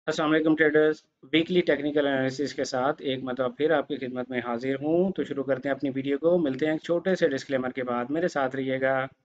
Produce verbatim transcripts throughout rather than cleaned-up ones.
अस्सलाम वालेकुम traders. Weekly technical analysis के साथ एक मतलब फिर आपकी खिदमत में हाजिर हूँ। तो शुरू करते हैं अपनी वीडियो को। मिलते हैं एक छोटे से डिस्क्लेमर के बाद, मेरे साथ रहिएगा।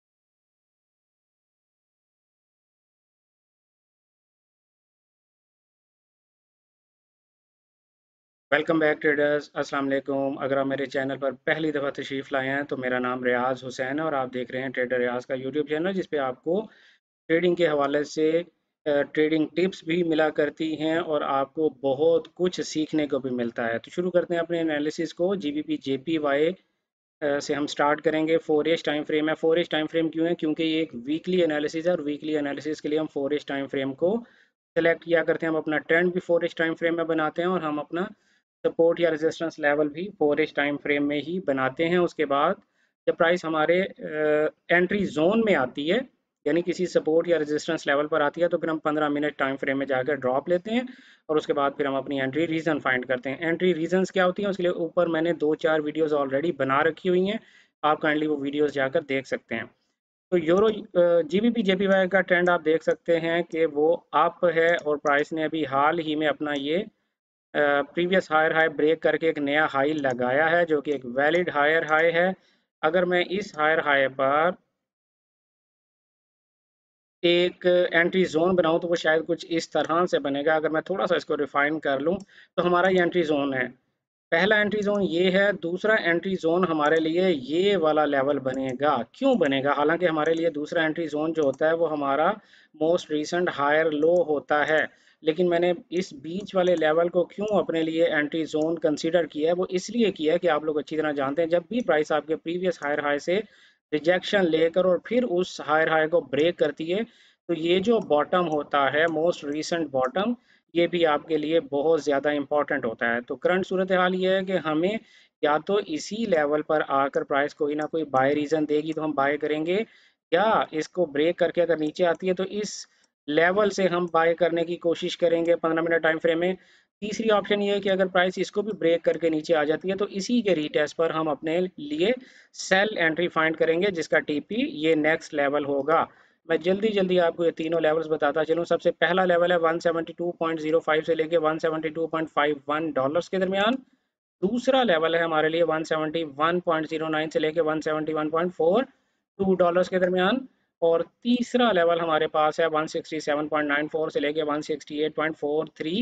वेलकम बैक ट्रेडर्स, अस्सलाम वालेकुम। अगर आप मेरे चैनल पर पहली दफ़ा तशरीफ़ लाए हैं तो मेरा नाम रियाज हुसैन है और आप देख रहे हैं ट्रेडर रियाज का यूट्यूब चैनल, जिस पे आपको ट्रेडिंग के हवाले से ट्रेडिंग टिप्स भी मिला करती हैं और आपको बहुत कुछ सीखने को भी मिलता है। तो शुरू करते हैं अपने एनालिसिस को। G B P J P Y से हम स्टार्ट करेंगे। फोर एज टाइम फ्रेम है। फोर एज टाइम फ्रेम क्यों है? क्योंकि ये एक वीकली एनालिसिस है और वीकली एनालिसिस के लिए हम फोर एज टाइम फ्रेम को सेलेक्ट किया करते हैं। हम अपना ट्रेंड भी फोर एज टाइम फ्रेम में बनाते हैं और हम अपना सपोर्ट या रेजिस्टेंस लेवल भी फोर एज टाइम फ्रेम में ही बनाते हैं। उसके बाद जब प्राइस हमारे एंट्री जोन में आती है, यानी किसी सपोर्ट या रेजिस्टेंस लेवल पर आती है, तो फिर हम पंद्रह मिनट टाइम फ्रेम में जाकर ड्रॉप लेते हैं और उसके बाद फिर हम अपनी एंट्री रीजन फाइंड करते हैं। एंट्री रीजंस क्या होती हैं उसके लिए ऊपर मैंने दो चार वीडियोस ऑलरेडी बना रखी हुई हैं, आप काइंडली वो वीडियोस जाकर देख सकते हैं। तो euro G B P J P Y का ट्रेंड आप देख सकते हैं कि वो अप है और प्राइस ने अभी हाल ही में अपना ये प्रीवियस हायर हाई ब्रेक करके एक नया हाई लगाया है, जो कि एक वैलिड हायर हाई है। अगर मैं इस हायर हाई पर एक एंट्री जोन बनाऊं तो वो शायद कुछ इस तरह से बनेगा। अगर मैं थोड़ा सा इसको रिफाइन कर लूं तो हमारा ये एंट्री जोन है। पहला एंट्री जोन ये है। दूसरा एंट्री जोन हमारे लिए ये वाला लेवल बनेगा। क्यों बनेगा? हालांकि हमारे लिए दूसरा एंट्री जोन जो होता है वो हमारा मोस्ट रीसेंट हायर लो होता है, लेकिन मैंने इस बीच वाले लेवल को क्यों अपने लिए एंट्री जोन कंसीडर किया है? वो इसलिए किया है कि आप लोग अच्छी तरह जानते हैं, जब भी प्राइस आपके प्रीवियस हायर हाई से रिजेक्शन लेकर और फिर उस हायर हाई को ब्रेक करती है, तो ये जो बॉटम होता है, मोस्ट रीसेंट बॉटम, ये भी आपके लिए बहुत ज़्यादा इंपॉर्टेंट होता है। तो करंट सूरत हाल ये है कि हमें या तो इसी लेवल पर आकर प्राइस कोई ना कोई बाय रीज़न देगी तो हम बाय करेंगे, या इसको ब्रेक करके अगर नीचे आती है तो इस लेवल से हम बाय करने की कोशिश करेंगे पंद्रह मिनट टाइम फ्रेम में। तीसरी ऑप्शन ये है कि अगर प्राइस इसको भी ब्रेक करके नीचे आ जाती है तो इसी के रीटेस्ट पर हम अपने लिए सेल एंट्री फाइंड करेंगे, जिसका टीपी ये नेक्स्ट लेवल होगा। मैं जल्दी जल्दी आपको ये तीनों लेवल्स बताता चलूँ। सबसे पहला लेवल है one seventy two point zero five से लेके one seventy two point five one dollars के दरमियान। दूसरा लेवल है हमारे लिए one seventy one point zero nine से लेके one seventy one point four two dollars के दरमियान। और तीसरा लेवल हमारे पास है one sixty seven point nine four से लेके one sixty eight point four three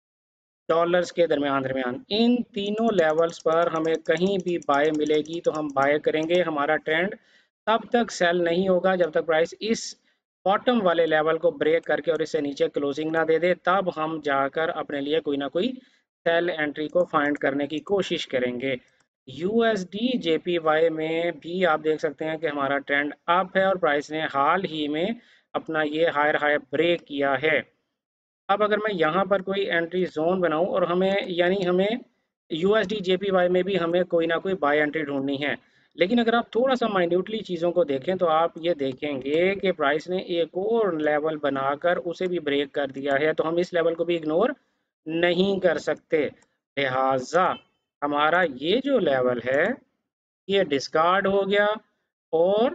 dollars के दरमियान दरमियान इन तीनों लेवल्स पर हमें कहीं भी बाय मिलेगी तो हम बाय करेंगे। हमारा ट्रेंड तब तक सेल नहीं होगा जब तक प्राइस इस बॉटम वाले लेवल को ब्रेक करके और इससे नीचे क्लोजिंग ना दे दे, तब हम जाकर अपने लिए कोई ना कोई सेल एंट्री को फाइंड करने की कोशिश करेंगे। U S D J P Y में भी आप देख सकते हैं कि हमारा ट्रेंड अप है और प्राइस ने हाल ही में अपना ये हायर हाई ब्रेक किया है। अब अगर मैं यहाँ पर कोई एंट्री जोन बनाऊं और हमें यानी हमें U S D J P Y में भी हमें कोई ना कोई बाय एंट्री ढूंढनी है, लेकिन अगर आप थोड़ा सा माइन्यूटली चीज़ों को देखें तो आप ये देखेंगे कि प्राइस ने एक और लेवल बनाकर उसे भी ब्रेक कर दिया है, तो हम इस लेवल को भी इग्नोर नहीं कर सकते। लिहाजा हमारा ये जो लेवल है ये डिस्कार्ड हो गया और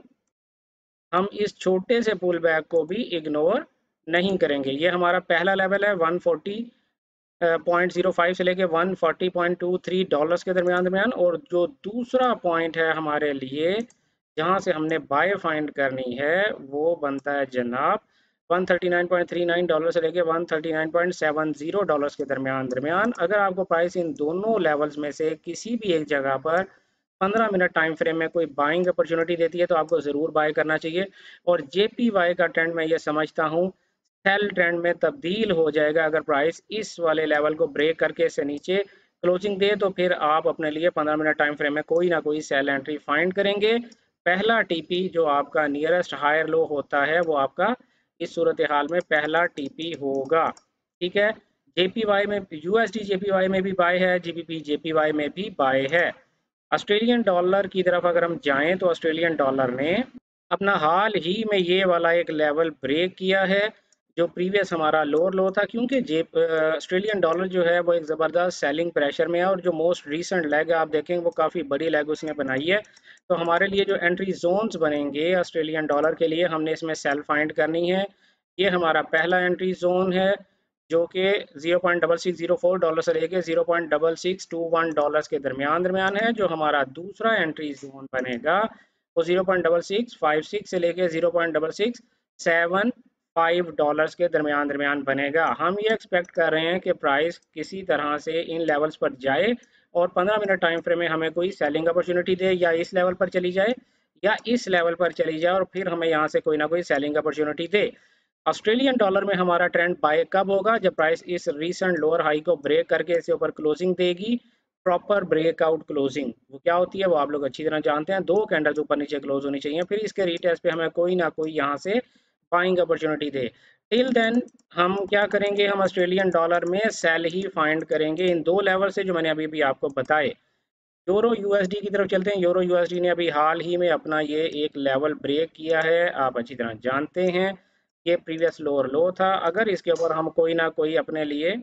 हम इस छोटे से पुल बैक को भी इग्नोर नहीं करेंगे। ये हमारा पहला लेवल है one forty point zero five से लेके one forty point two three dollars के दरमियान दरमियान और जो दूसरा पॉइंट है हमारे लिए जहां से हमने बाय फाइंड करनी है वो बनता है जनाब one thirty nine point three nine dollar से लेके one thirty nine point seven zero dollars के दरमियान दरमियान। अगर आपको प्राइस इन दोनों लेवल्स में से किसी भी एक जगह पर पंद्रह मिनट टाइम फ्रेम में कोई बाइंग अपॉर्चुनिटी देती है तो आपको ज़रूर बाय करना चाहिए। और जे पी वाई का ट्रेंड मैं ये समझता हूँ सेल ट्रेंड में तब्दील हो जाएगा अगर प्राइस इस वाले लेवल को ब्रेक करके इससे नीचे क्लोजिंग दे, तो फिर आप अपने लिए पंद्रह मिनट टाइम फ्रेम में कोई ना कोई सेल एंट्री फाइंड करेंगे। पहला टीपी जो आपका नियरेस्ट हायर लो होता है वो आपका इस सूरत हाल में पहला टीपी होगा। ठीक है। जेपीवाई में यूएसडी जेपीवाई में भी बाय है, जीबीपी जेपीवाई में भी बाय है। ऑस्ट्रेलियन डॉलर की तरफ अगर हम जाएं तो ऑस्ट्रेलियन डॉलर ने अपना हाल ही में ये वाला एक लेवल ब्रेक किया है जो प्रीवियस हमारा लोअर लो था, क्योंकि जे ऑस्ट्रेलियन डॉलर जो है वो एक ज़बरदस्त सेलिंग प्रेशर में है और जो मोस्ट रीसेंट लेग है आप देखेंगे वो काफ़ी बड़ी लेग उसने बनाई है। तो हमारे लिए जो एंट्री जोन्स बनेंगे ऑस्ट्रेलियन डॉलर के लिए हमने इसमें सेल फाइंड करनी है। ये हमारा पहला एंट्री जोन है जो कि zero point double six zero four dollar से लेके zero point double six two one dollars के दरमियान दरमियान है। जो हमारा दूसरा एंट्री जोन बनेगा वो zero point double six five six से लेके zero point double six seven five dollars के दरमियान दरमियान बनेगा। हम ये एक्सपेक्ट कर रहे हैं कि प्राइस किसी तरह से इन लेवल्स पर जाए और पंद्रह मिनट टाइम फ्रेम में हमें कोई सेलिंग अपॉर्चुनिटी दे, या इस लेवल पर चली जाए या इस लेवल पर चली जाए और फिर हमें यहाँ से कोई ना कोई सेलिंग अपॉर्चुनिटी दे। ऑस्ट्रेलियन डॉलर में हमारा ट्रेंड बाय कब होगा? जब प्राइस इस रीसेंट लोअर हाई को ब्रेक करके इसके ऊपर क्लोजिंग देगी, प्रॉपर ब्रेकआउट क्लोजिंग। वो क्या होती है वो आप लोग अच्छी तरह जानते हैं, दो कैंडल्स ऊपर नीचे क्लोज होनी चाहिए, फिर इसके रीटेस्ट पे हमें कोई ना कोई यहाँ से बाइंग अपॉर्चुनिटी दे। टिल देन हम क्या करेंगे? हम ऑस्ट्रेलियन डॉलर में सेल ही फाइंड करेंगे इन दो लेवल से जो मैंने अभी भी आपको बताए। यूरो यूएसडी की तरफ चलते हैं। यूरो यूएसडी ने अभी हाल ही में अपना ये एक लेवल ब्रेक किया है, आप अच्छी तरह जानते हैं। ये प्रीवियस लोअर लो था। अगर इसके ऊपर हम कोई ना कोई अपने लिए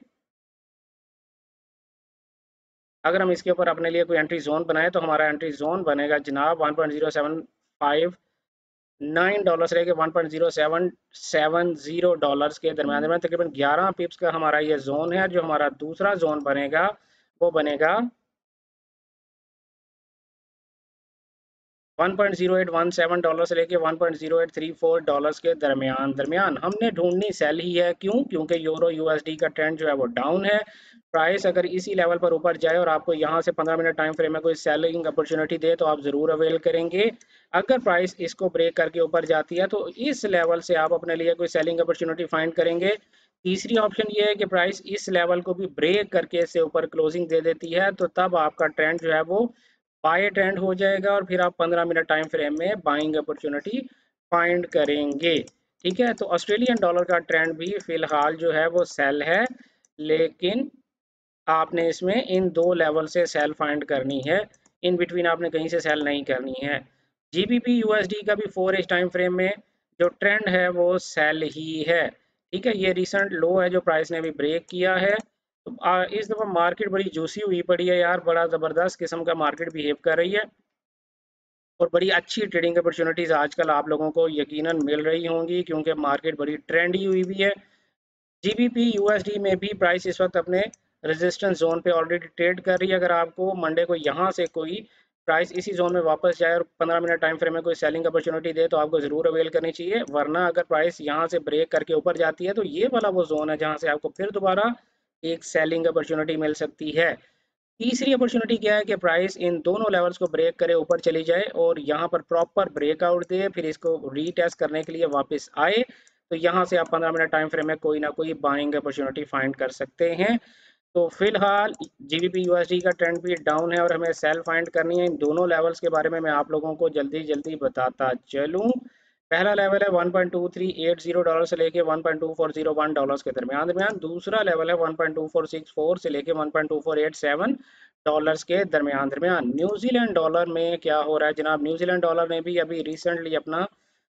अगर हम इसके ऊपर अपने लिए कोई एंट्री जोन बनाए तो हमारा एंट्री जोन बनेगा जनाब one point zero seven five nine dollar से लेके one point zero seven seven zero dollars के दरमियान में तकरीबन ग्यारह पिप्स का हमारा ये जोन है। जो हमारा दूसरा जोन बनेगा वो बनेगा one point zero eight one seven dollar से लेके one point zero eight three four dollars के दरमियान दरमियान हमने ढूंढनी सेल ही है। क्यों? क्योंकि यूरो यूएसडी का ट्रेंड जो है वो डाउन है। प्राइस अगर इसी लेवल पर ऊपर जाए और आपको यहाँ से पंद्रह मिनट टाइम फ्रेम में कोई सेलिंग अपॉर्चुनिटी दे तो आप ज़रूर अवेल करेंगे। अगर प्राइस इसको ब्रेक करके ऊपर जाती है तो इस लेवल से आप अपने लिए कोई सेलिंग अपॉर्चुनिटी फाइंड करेंगे। तीसरी ऑप्शन ये है कि प्राइस इस लेवल को भी ब्रेक करके इससे ऊपर क्लोजिंग दे देती है, तो तब आपका ट्रेंड जो है वो बाय ट्रेंड हो जाएगा और फिर आप पंद्रह मिनट टाइम फ्रेम में बाइंग अपॉर्चुनिटी फाइंड करेंगे। ठीक है, तो ऑस्ट्रेलियन डॉलर का ट्रेंड भी फिलहाल जो है वो सेल है, लेकिन आपने इसमें इन दो लेवल से सेल फाइंड करनी है। इन बिटवीन आपने कहीं से सेल नहीं करनी है। जीबीपी यूएसडी का भी फोर एज टाइम फ्रेम में जो ट्रेंड है वो सेल ही है। ठीक है, ये रिसेंट लो है जो प्राइस ने अभी ब्रेक किया है। तो आ, इस दफ़ा मार्केट बड़ी जूसी हुई पड़ी है यार, बड़ा ज़बरदस्त किस्म का मार्केट बिहेव कर रही है और बड़ी अच्छी ट्रेडिंग अपॉर्चुनिटीज़ आजकल आप लोगों को यकीनन मिल रही होंगी क्योंकि मार्केट बड़ी ट्रेंडी हुई हुई है। जीबीपी यूएसडी में भी प्राइस इस वक्त अपने रेजिस्टेंस जोन पे ऑलरेडी ट्रेड कर रही है। अगर आपको मंडे को यहाँ से कोई प्राइस इसी जोन में वापस जाए और पंद्रह मिनट टाइम फ्रेम में कोई सेलिंग अपॉर्चुनिटी दे तो आपको ज़रूर अवेल करनी चाहिए। वरना अगर प्राइस यहाँ से ब्रेक करके ऊपर जाती है तो ये वाला वो जोन है जहाँ से आपको फिर दोबारा एक सेलिंग अपॉर्चुनिटी मिल सकती है। तीसरी अपॉर्चुनिटी क्या है कि प्राइस इन दोनों लेवल्स को ब्रेक करे ऊपर चली जाए और यहाँ पर प्रॉपर ब्रेकआउट दे, फिर इसको रीटेस्ट करने के लिए वापस आए, तो यहाँ से आप पंद्रह मिनट टाइम फ्रेम में कोई ना कोई बाइंग अपॉर्चुनिटी फाइंड कर सकते हैं। तो फिलहाल जीबीपी यूएसडी का ट्रेंड भी डाउन है और हमें सेल फाइंड करनी है। इन दोनों लेवल्स के बारे में मैं आप लोगों को जल्दी जल्दी बताता चलूँ। पहला लेवल है one point two three eight zero dollar से लेके one point two four zero one dollars के दरमियान दरमियान। दूसरा लेवल है one point two four six four से लेके one point two four eight seven dollars के दरमियान दरमियान। न्यूजीलैंड डॉलर में क्या हो रहा है जनाब? न्यूजीलैंड डॉलर ने भी अभी रिसेंटली अपना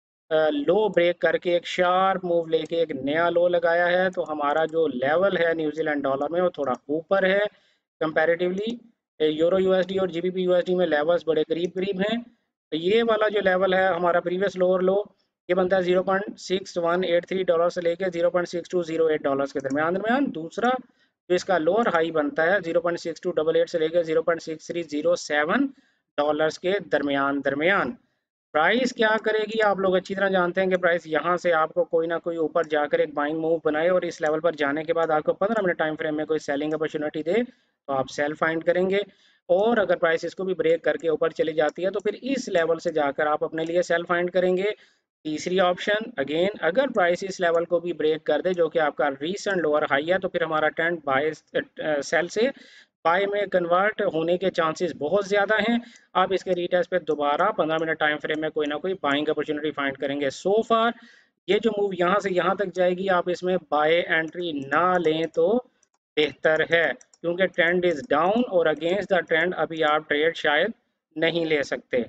लो ब्रेक करके एक शार्प मूव लेके एक नया लो लगाया है। तो हमारा जो लेवल है न्यूजीलैंड डॉलर में वो थोड़ा ऊपर है कंपैरेटिवली। यूरो यूएसडी और जीबीपी यूएसडी में लेवल्स बड़े करीब करीब हैं। तो ये वाला जो लेवल है हमारा प्रीवियस लोअर लो, ये बनता है zero point six one eight three dollar से लेके zero point six two zero eight dollars के दरमियान दरमियान। दूसरा जो इसका लोअर हाई बनता है zero point six two double eight से लेके zero point six three zero seven dollars के दरमियान दरमियान। प्राइस क्या करेगी आप लोग अच्छी तरह जानते हैं कि प्राइस यहाँ से आपको कोई ना कोई ऊपर जाकर एक बाइंग मूव बनाए और इस लेवल पर जाने के बाद आपको पंद्रह मिनट टाइम फ्रेम में कोई सेलिंग अपॉर्चुनिटी दे तो आप सेल फाइंड करेंगे। और अगर प्राइस इसको भी ब्रेक करके ऊपर चली जाती है तो फिर इस लेवल से जाकर आप अपने लिए सेल फाइंड करेंगे। तीसरी ऑप्शन अगेन, अगर प्राइस इस लेवल को भी ब्रेक कर दे जो कि आपका रीसेंट लोअर हाई है तो फिर हमारा ट्रेंड बाय सेल से बाय में कन्वर्ट होने के चांसेस बहुत ज़्यादा हैं। आप इसके रीटेस्ट पे दोबारा पंद्रह मिनट टाइम फ्रेम में कोई ना कोई बाइंग अपॉर्चुनिटी फाइंड करेंगे। सो फार ये जो मूव यहाँ से यहाँ तक जाएगी आप इसमें बाय एंट्री ना लें तो बेहतर है क्योंकि ट्रेंड इज डाउन और अगेंस्ट द ट्रेंड अभी आप ट्रेड शायद नहीं ले सकते।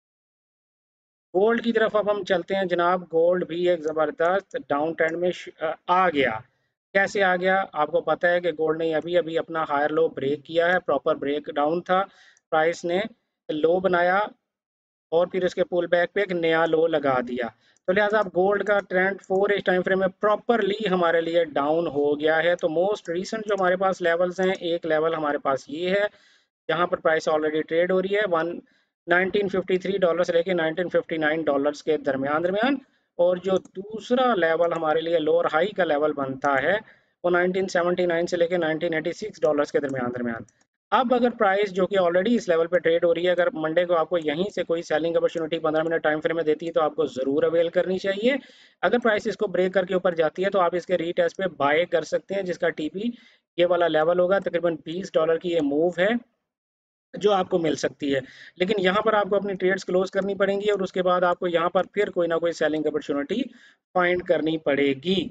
गोल्ड की तरफ अब हम चलते हैं जनाब। गोल्ड भी एक ज़बरदस्त डाउन ट्रेंड में आ गया। कैसे आ गया? आपको पता है कि गोल्ड ने अभी अभी अपना हायर लो ब्रेक किया है, प्रॉपर ब्रेक डाउन था। प्राइस ने लो बनाया और फिर उसके पुल बैक पे एक नया लो लगा दिया। तो लिहाजा अब गोल्ड का trend four H time frame में प्रॉपरली हमारे लिए डाउन हो गया है। तो मोस्ट रीसेंट जो हमारे पास लेवल्स हैं, एक लेवल हमारे पास ये है जहाँ पर प्राइस ऑलरेडी ट्रेड हो रही है one nineteen fifty three dollar से लेके नाइनटीन फिफ्टी नाइन डॉलर्स के दरमियान दरमियान। और जो दूसरा लेवल हमारे लिए लोअर हाई का लेवल बनता है वो नाइनटीन सेवेंटी नाइन से लेके नाइनटीन एटी सिक्स डॉलर्स के दरमियान दरमियान। अब अगर प्राइस जो कि ऑलरेडी इस लेवल पे ट्रेड हो रही है, अगर मंडे को आपको यहीं से कोई सेलिंग अपॉर्चुनिटी पंद्रह मिनट टाइम फ्रेम में देती है तो आपको ज़रूर अवेल करनी चाहिए। अगर प्राइस इसको ब्रेक करके ऊपर जाती है तो आप इसके रीटेस्ट पे बाय कर सकते हैं, जिसका टीपी ये वाला लेवल होगा। तकरीबन बीस डॉलर की ये मूव है जो आपको मिल सकती है। लेकिन यहाँ पर आपको अपनी ट्रेड्स क्लोज करनी पड़ेंगी और उसके बाद आपको यहाँ पर फिर कोई ना कोई सेलिंग अपॉर्चुनिटी फाइंड करनी पड़ेगी।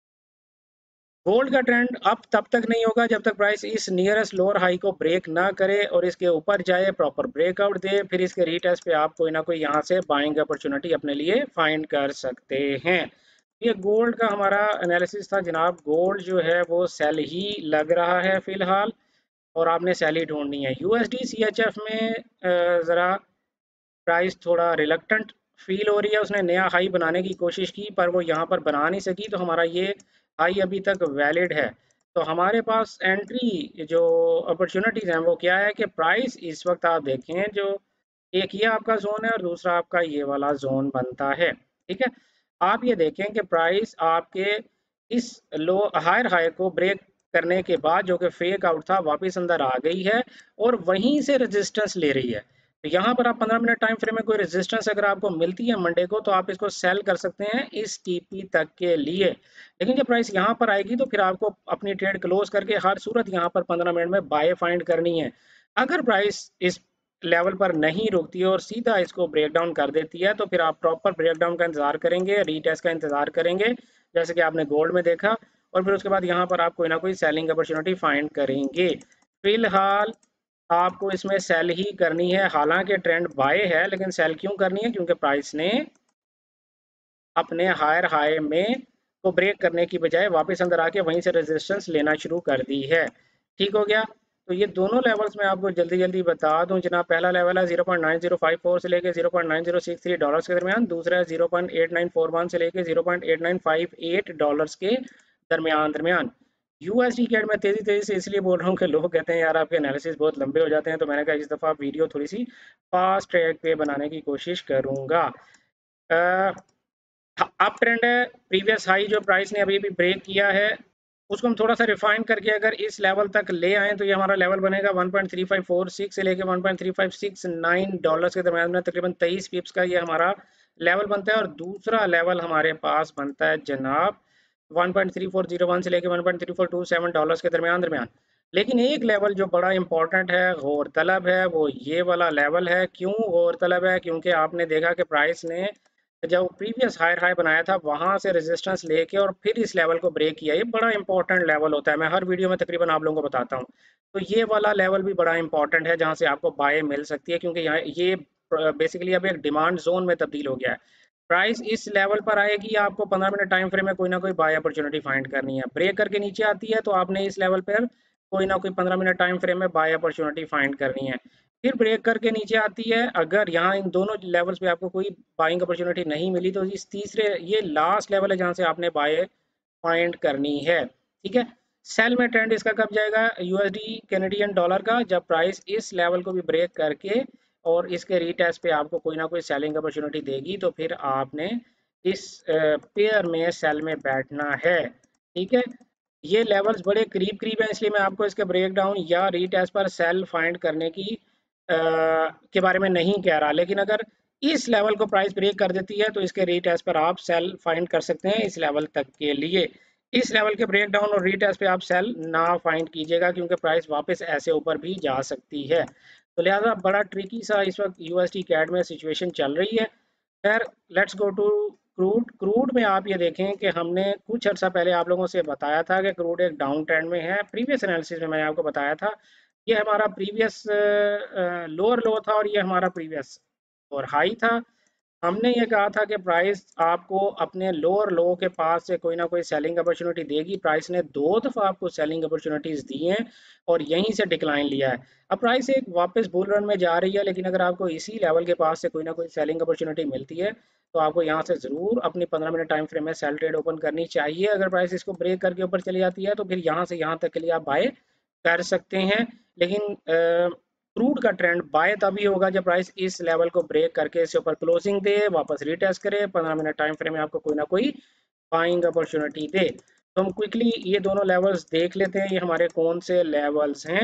गोल्ड का ट्रेंड अब तब तक नहीं होगा जब तक प्राइस इस नियरेस्ट लोअर हाई को ब्रेक ना करे और इसके ऊपर जाए, प्रॉपर ब्रेकआउट दे, फिर इसके रीटेस्ट पे आप कोई ना कोई यहाँ से बाइंग अपॉर्चुनिटी अपने लिए फाइंड कर सकते हैं। ये गोल्ड का हमारा एनालिसिस था जनाब। गोल्ड जो है वो सेल ही लग रहा है फिलहाल और आपने सेल ही ढूंढनी है। यूएसडी सीएचएफ में अ, ज़रा प्राइस थोड़ा रिलक्टेंट फील हो रही है। उसने नया हाई बनाने की कोशिश की पर वो यहाँ पर बना नहीं सकी, तो हमारा ये हाई अभी तक वैलिड है। तो हमारे पास एंट्री जो अपॉर्चुनिटीज़ हैं वो क्या है कि प्राइस इस वक्त आप देखें, जो एक ये आपका जोन है और दूसरा आपका ये वाला जोन बनता है, ठीक है। आप ये देखें कि प्राइस आपके इस लो हायर हाई को ब्रेक करने के बाद जो कि फेक आउट था वापस अंदर आ गई है और वहीं से रेजिस्टेंस ले रही है। तो यहाँ पर आप पंद्रह मिनट टाइम फ्रेम में कोई रेजिस्टेंस अगर आपको मिलती है मंडे को तो आप इसको सेल कर सकते हैं इस टीपी तक के लिए। लेकिन जब प्राइस यहाँ पर आएगी तो फिर आपको अपनी ट्रेड क्लोज करके हर सूरत यहाँ पर पंद्रह मिनट में बाय फाइंड करनी है। अगर प्राइस इस लेवल पर नहीं रुकती है और सीधा इसको ब्रेक डाउन कर देती है तो फिर आप प्रॉपर ब्रेक डाउन का इंतजार करेंगे, रीटेस्ट का इंतजार करेंगे जैसे कि आपने गोल्ड में देखा, और फिर उसके बाद यहाँ पर आप कोई ना कोई सेलिंग अपॉर्चुनिटी फाइंड करेंगे। फिलहाल आपको इसमें सेल ही करनी है, हालांकि ट्रेंड बाय है लेकिन सेल क्यों करनी है? क्योंकि प्राइस ने अपने हायर हाई में को ब्रेक करने की बजाय वापस अंदर आके वहीं से रेजिस्टेंस लेना शुरू कर दी है। ठीक हो गया। तो ये दोनों लेवल्स मैं आपको जल्दी जल्दी बता दूं जनाब। पहला लेवल है zero point nine zero five four से लेके zero point nine zero six three dollars के दरमियान। दूसरा है zero point eight nine four one से लेके zero point eight nine five eight dollars के दरमियान दरमियान। यूएसडी कैड में तेजी तेजी से इसलिए बोल रहा हूँ कि लोग कहते हैं यार आपके एनालिसिस बहुत लंबे हो जाते हैं, तो मैंने कहा इस दफ़ा वीडियो थोड़ी सी फास्ट ट्रैक पे बनाने की कोशिश करूँगा। अप ट्रेंड है, प्रीवियस हाई जो प्राइस ने अभी भी ब्रेक किया है उसको हम थोड़ा सा रिफाइन करके अगर इस लेवल तक ले आए तो ये हमारा लेवल बनेगा one point three five four six से लेके one point three five six nine dollars के दरमियान में, तकरीबन तेईस पिप्स का ये हमारा लेवल बनता है। और दूसरा लेवल हमारे पास बनता है जनाब one point three four zero one से लेके one point three four two seven dollars के दरमियान दरमियान। लेकिन एक लेवल जो बड़ा इंपॉर्टेंट है, गौर तलब है, वो ये वाला लेवल है। क्यों गौर तलब है? क्योंकि आपने देखा कि प्राइस ने जब प्रीवियस हायर हाई बनाया था वहां से रेजिस्टेंस लेके और फिर इस लेवल को ब्रेक किया। ये बड़ा इंपॉर्टेंट लेवल होता है, मैं हर वीडियो में तकरीबन आप लोगों को बताता हूँ। तो ये वाला लेवल भी बड़ा इंपॉर्टेंट है जहाँ से आपको बाय मिल सकती है, क्योंकि यहाँ ये बेसिकली अब एक डिमांड जोन में तब्दील हो गया है। प्राइस इस लेवल पर आएगी, आपको पंद्रह मिनट टाइम फ्रेम में कोई ना कोई बाय अपॉर्चुनिटी फाइंड करनी है। ब्रेक करके नीचे आती है तो आपने इस लेवल पर कोई ना कोई पंद्रह मिनट टाइम फ्रेम में बाय अपॉर्चुनिटी फाइंड करनी है। फिर ब्रेक करके नीचे आती है, अगर यहाँ इन दोनों लेवल्स पे आपको कोई बाइंग अपॉर्चुनिटी नहीं मिली तो इस तीसरे ये लास्ट लेवल है जहाँ से आपने बाय फाइंड करनी है। ठीक है। सेल में ट्रेंड इसका कब जाएगा? यूएसडी कैनेडियन डॉलर का, जब प्राइस इस लेवल को भी ब्रेक करके और इसके रीटेस्ट पे आपको कोई ना कोई सेलिंग अपॉर्चुनिटी देगी तो फिर आपने इस पेयर में सेल में बैठना है। ठीक है। ये लेवल्स बड़े करीब करीब हैं, इसलिए मैं आपको इसके ब्रेक डाउन या रीटेस्ट पर सेल फाइंड करने की आ, के बारे में नहीं कह रहा। लेकिन अगर इस लेवल को प्राइस ब्रेक कर देती है तो इसके रीटेस्ट पर आप सेल फाइंड कर सकते हैं इस लेवल तक के लिए। इस लेवल के ब्रेक डाउन और रीटेस्ट पे आप सेल ना फाइंड कीजिएगा क्योंकि प्राइस वापस ऐसे ऊपर भी जा सकती है। तो लिहाजा बड़ा ट्रिकी सा इस वक्त यूएसडी कैड में सिचुएशन चल रही है। खैर, let's go to crude. Crude में आप ये देखें कि हमने कुछ अर्सा पहले आप लोगों से बताया था कि क्रूड एक डाउन ट्रेंड में है। प्रीवियस एनालिसिस में मैंने आपको बताया था ये हमारा प्रीवियस लोअर लो था और ये हमारा प्रीवियस और हाई था। हमने ये कहा था कि प्राइस आपको अपने लोअर लो के पास से कोई ना कोई सेलिंग अपॉर्चुनिटी देगी। प्राइस ने दो दफ़ा आपको सेलिंग अपॉर्चुनिटीज़ दी हैं और यहीं से डिक्लाइन लिया है। अब प्राइस एक वापस बुल रन में जा रही है, लेकिन अगर आपको इसी लेवल के पास से कोई ना कोई सेलिंग अपॉर्चुनिटी मिलती है तो आपको यहाँ से ज़रूर अपनी पंद्रह मिनट टाइम फ्रेम में सेल ट्रेड ओपन करनी चाहिए। अगर प्राइस इसको ब्रेक करके ऊपर चली जाती है तो फिर यहाँ से यहाँ तक के लिए आप बाय कर सकते हैं। लेकिन क्रूड का ट्रेंड बाय तभी होगा जब प्राइस इस लेवल को ब्रेक करके इसके ऊपर क्लोजिंग दे, वापस रीटेस्ट करे, पंद्रह मिनट टाइम फ्रेम में आपको कोई ना कोई बाइंग अपॉर्चुनिटी दे। तो हम क्विकली ये दोनों लेवल्स देख लेते हैं, ये हमारे कौन से लेवल्स हैं।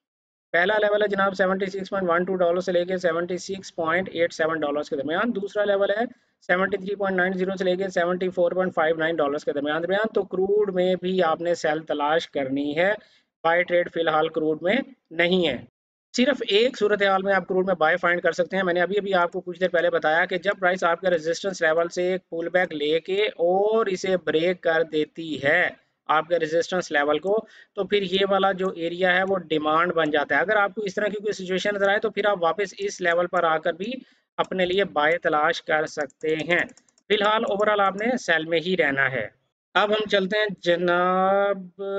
पहला लेवल है जनाब seventy six point one two dollar से लेके seventy six point eight seven dollars के दरमियान। दूसरा लेवल है seventy three point nine zero से लेके seventy four point five nine dollars के दरमियान दरमियान तो क्रूड में भी आपने सेल तलाश करनी है, बाय ट्रेड फिलहाल क्रूड में नहीं है। सिर्फ एक सूरत हाल में आप क्रूड में बाय फाइंड कर सकते हैं। मैंने अभी अभी आपको कुछ देर पहले बताया कि जब प्राइस आपके रेजिस्टेंस लेवल से एक पुल बैक लेके और इसे ब्रेक कर देती है आपके रेजिस्टेंस लेवल को, तो फिर ये वाला जो एरिया है वो डिमांड बन जाता है। अगर आपको इस तरह की कोई सिचुएशन नजर आए तो फिर आप वापस इस लेवल पर आकर भी अपने लिए बाय तलाश कर सकते हैं। फिलहाल ओवरऑल आपने सेल में ही रहना है। अब हम चलते हैं जनाब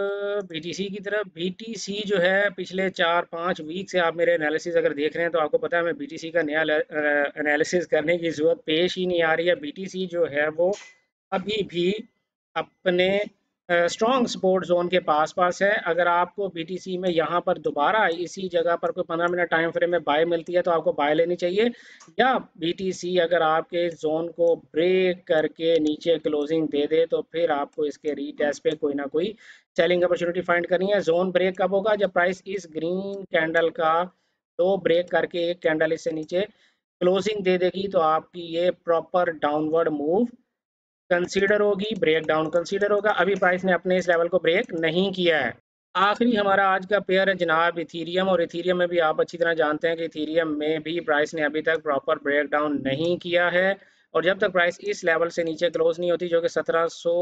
बीटीसी की तरफ। बीटीसी जो है पिछले चार पाँच वीक से आप मेरे एनालिसिस अगर देख रहे हैं तो आपको पता है मैं बीटीसी का नया एनालिसिस करने की ज़रूरत पेश ही नहीं आ रही है। बीटीसी जो है वो अभी भी अपने स्ट्रॉन्ग सपोर्ट जोन के पास पास है। अगर आपको बीटीसी में यहाँ पर दोबारा इसी जगह पर कोई पंद्रह मिनट टाइम फ्रेम में बाय मिलती है तो आपको बाय लेनी चाहिए, या बीटीसी अगर आपके जोन को ब्रेक करके नीचे क्लोजिंग दे दे तो फिर आपको इसके रीटेस्ट पे कोई ना कोई सेलिंग अपॉर्चुनिटी फाइंड करनी है। जोन ब्रेक कब होगा? जब प्राइस इस ग्रीन कैंडल का दो ब्रेक करके एक कैंडल इससे नीचे क्लोजिंग दे देगी तो आपकी ये प्रॉपर डाउनवर्ड मूव कंसीडर होगी, ब्रेक डाउन कंसीडर होगा। अभी प्राइस ने अपने इस लेवल को ब्रेक नहीं किया है। आखिरी हमारा आज का पेयर है जनाब इथीरियम, और इथीरियम में भी आप अच्छी तरह जानते हैं कि इथीरियम में भी प्राइस ने अभी तक प्रॉपर ब्रेक डाउन नहीं किया है, और जब तक प्राइस इस लेवल से नीचे क्लोज नहीं होती जो कि सत्रह सौ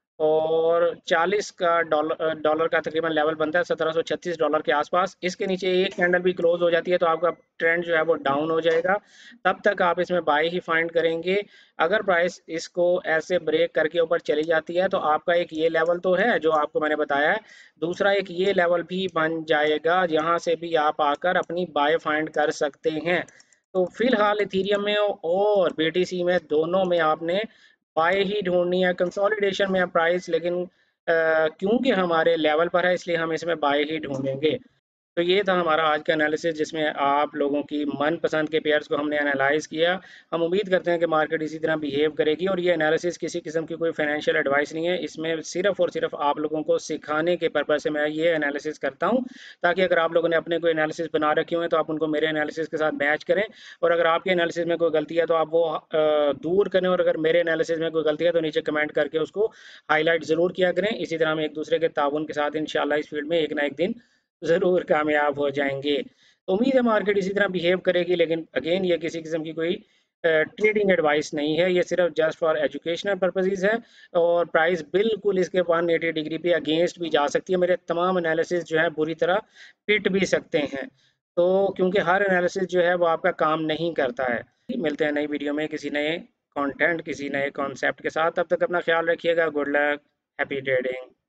और चालीस का डॉलर डॉलर का तकरीबन लेवल बनता है, सत्रह सौ छत्तीस डॉलर के आसपास, इसके नीचे एक कैंडल भी क्लोज हो जाती है तो आपका ट्रेंड जो है वो डाउन हो जाएगा। तब तक आप इसमें बाय ही फाइंड करेंगे। अगर प्राइस इसको ऐसे ब्रेक करके ऊपर चली जाती है तो आपका एक ये लेवल तो है जो आपको मैंने बताया है, दूसरा एक ये लेवल भी बन जाएगा जहां से भी आप आकर अपनी बाय फाइंड कर सकते हैं। तो फिलहाल इथीरियम में और बीटीसी में दोनों में आपने बाय ही ढूंढनी है। कंसोलिडेशन में है प्राइस, लेकिन अ, क्योंकि हमारे लेवल पर है इसलिए हम इसमें बाय ही ढूंढेंगे। तो ये था हमारा आज का एनालिसिस जिसमें आप लोगों की मनपसंद के पेयर्स को हमने एनालाइज किया। हम उम्मीद करते हैं कि मार्केट इसी तरह बिहेव करेगी, और ये एनालिसिस किसी किस्म की कोई फाइनेंशियल एडवाइस नहीं है, इसमें सिर्फ और सिर्फ आप लोगों को सिखाने के पर्पज़ से मैं ये एनालिसिस करता हूँ, ताकि अगर आप लोगों ने अपने कोई एनालिसिस बना रखे हुए हैं तो आप उनको मेरे एनालिसिस के साथ मैच करें, और अगर आपके एनालिसिस में कोई गलती है तो आप वो अ, दूर करें, और अगर मेरे एनालिसिस में कोई गलती है तो नीचे कमेंट करके उसको हाईलाइट ज़रूर किया करें। इसी तरह हम एक दूसरे के ताउन के साथ इंशाल्लाह इस फील्ड में एक ना एक दिन ज़रूर कामयाब हो जाएंगे। तो उम्मीद है मार्केट इसी तरह बिहेव करेगी, लेकिन अगेन ये किसी किस्म की कोई ट्रेडिंग एडवाइस नहीं है, ये सिर्फ जस्ट फॉर एजुकेशनल पर्पसेस है। और प्राइस बिल्कुल इसके एक सौ अस्सी डिग्री पे अगेंस्ट भी जा सकती है, मेरे तमाम एनालिसिस जो है बुरी तरह पिट भी सकते हैं, तो क्योंकि हर एनालिसिस जो है वो आपका काम नहीं करता है। मिलते हैं नई वीडियो में किसी नए कंटेंट किसी नए कॉन्सेप्ट के साथ, तब तक अपना ख्याल रखिएगा। Good luck, happy trading.